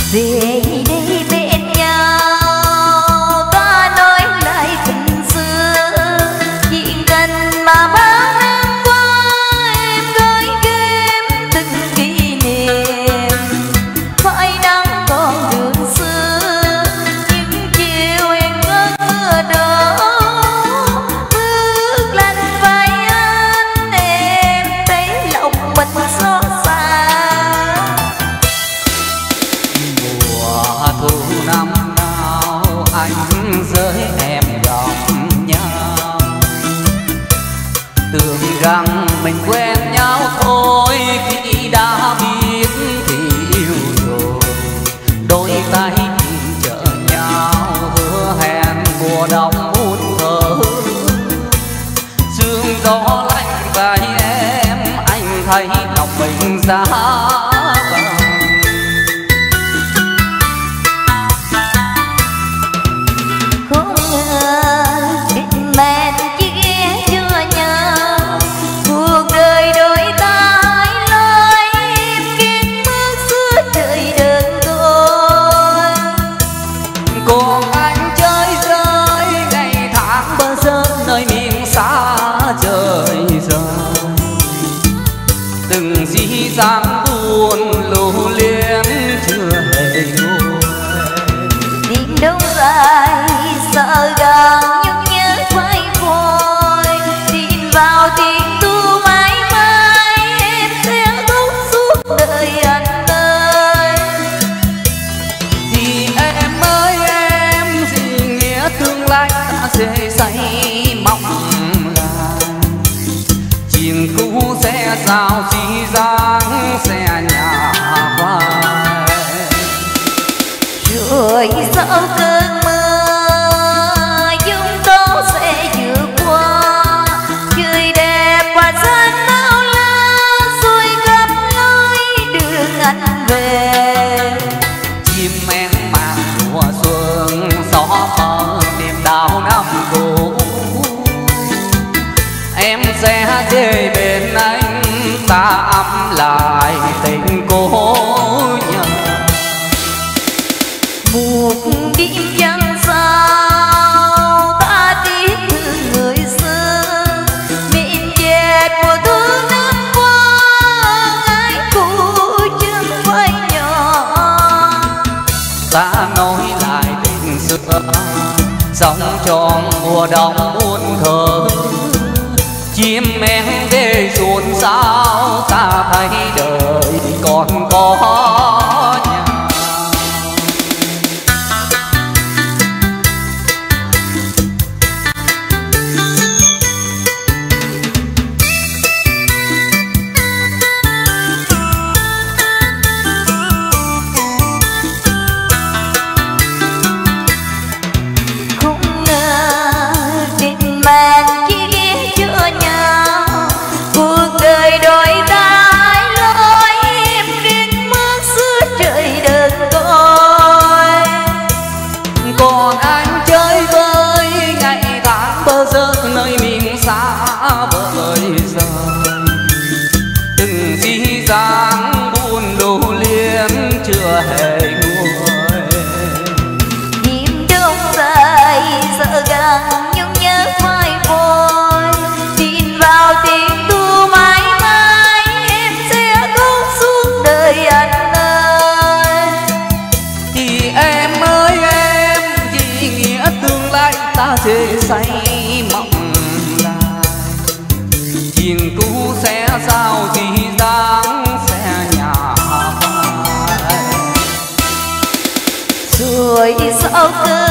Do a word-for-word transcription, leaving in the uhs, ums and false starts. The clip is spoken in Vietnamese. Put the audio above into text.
về đây bên nhau ta nói lại tình xưa chuyện tình mà bao năm qua em gói ghém từng kỷ niệm phải nắng còn đường xưa những chiều em ngỡ mưa đó bước lên vai anh em thấy lòng mình xót xa. Thu năm nào anh với em gặp nhau, tưởng rằng mình quen nhau thôi khi đã biết thì yêu rồi. Đôi tay chở nhau hứa hẹn mùa đông muôn thở, sương gió lạnh vai em anh thấy lòng mình giá dáng buồn lưu luyến chưa hề nguôi. Đêm đông dài sợ gần nhung nhớ quay vội, tin vào tiếng tu mãi mãi em sẽ khóc suốt đời anh ơi. Thì em ơi em gì nghĩa tương lai ta sẽ say mong là chuyện cũ sẽ sao chỉ dáng xe nhà vai rồi sau cơn mưa chúng tôi sẽ vượt qua trời đẹp và gian bao la rồi gặp lối đường anh về. chim én mang mùa xuân gió mơ niềm đau năm cũ em sẽ về bên anh ta ấm lại tình cố nhớ. Một đêm vắng sao ta tiếc thương người xưa miền dệt mùa thu năm qua ai cũ chân quay nhỏ. Ta nói lại tình xưa sống tròn mùa đông muôn thở, chim én về ruộng sao ta thấy đời còn có nhau. Không ngờ tình bạn chỉ ghé chưa nhau cuộc đời đôi ta hai lối em riêng mơ xưa trời đơn côi. Còn anh chơi vơi ngày tháng bơ vơ nơi miền xa vời rời, từng dĩ dáng buồn lưu luyến chưa hề nguôi. Đêm đông dài sợ gần nhung nhớ phai vội, tin vào tiếng tu mãi mãi em sẽ khóc suốt đời anh ơi. Thì em ơi em vì nghĩa tương lai ta sẽ say mộng lại chuyện cũ sẽ sao thì dáng sẽ nhà vai Rồi sau cơn